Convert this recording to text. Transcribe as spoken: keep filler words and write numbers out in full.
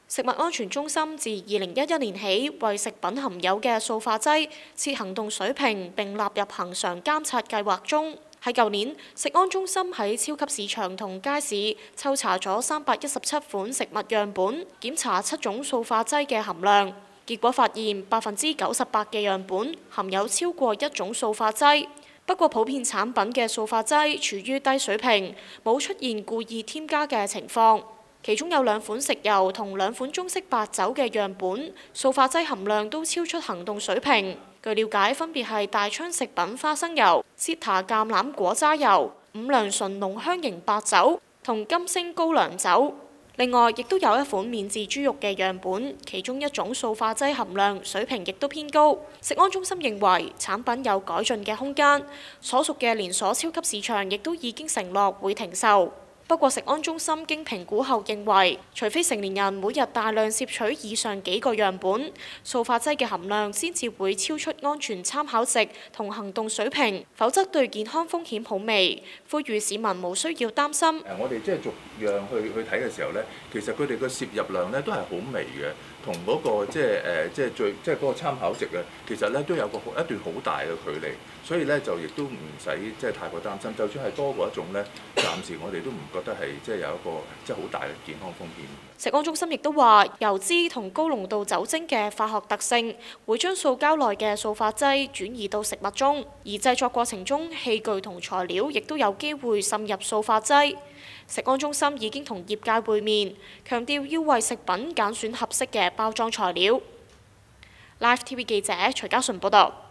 食物安全中心自二零一一年起，為食品含有嘅塑化劑設行動水平並納入恆常監察計劃中。喺舊年，食安中心喺超級市場同街市抽查咗三百一十七款食物樣本，檢查七種塑化劑嘅含量。結果發現百分之九十八嘅樣本含有超過一種塑化劑。不過，普遍產品嘅塑化劑處於低水平，冇出現故意添加嘅情況。其中有兩款食油同兩款中式白酒嘅樣本，塑化劑含量都超出行動水平。據了解，分別係大昌食品花生油、Zeta 橄欖果渣油、五糧醇濃香型白酒同金星高粱酒。另外，亦都有一款免治豬肉嘅樣本，其中一種塑化劑含量水平亦都偏高。食安中心認為產品有改進嘅空間，所屬嘅連鎖超級市場亦都已經承諾會停售。不過，食安中心經評估後認為，除非成年人每日大量攝取以上幾個樣本，塑化劑嘅含量先至會超出安全參考值同行動水平，否則對健康風險好微。呼籲市民無需要擔心。 誒，我哋即係逐樣去去睇嘅時候咧，其實佢哋個攝入量咧都係好微嘅，同嗰個即係誒即係最即係嗰個參考值啊，其實咧都有個一段好大嘅距離，所以咧就亦都唔使即係太過擔心。就算係多過一種咧，暫時我哋都唔覺得係即係有一個即係好大嘅健康風險。 食安中心亦都話，油脂同高濃度酒精嘅化學特性會將塑膠內嘅塑化劑轉移到食物中，而製作過程中器具同材料亦都有機會滲入塑化劑。食安中心已經同業界會面，強調要為食品揀選合適嘅包裝材料。Live T V 記者徐嘉順報道。